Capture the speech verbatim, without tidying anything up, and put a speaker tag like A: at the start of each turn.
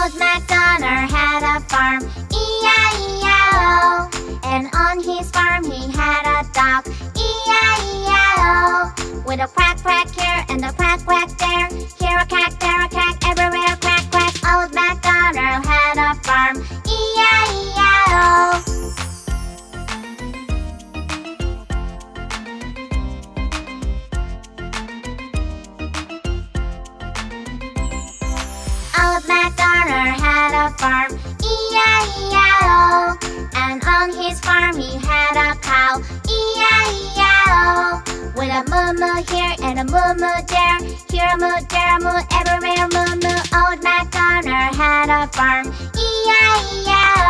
A: Old MacDonald had a farm, E I E I O. And on his farm he had a dog, E I E I O. With a quack quack here and a quack quack there, here a quack, there a quack, everywhere quack quack. Old MacDonald had a farm, E I E I O. Old MacDonald had a farm, E I E I O. And on his farm he had a cow, E I E I O. With a moo moo here and a moo moo there, here a moo, there a moo, everywhere moo moo. Old MacDonald had a farm, E I E I O.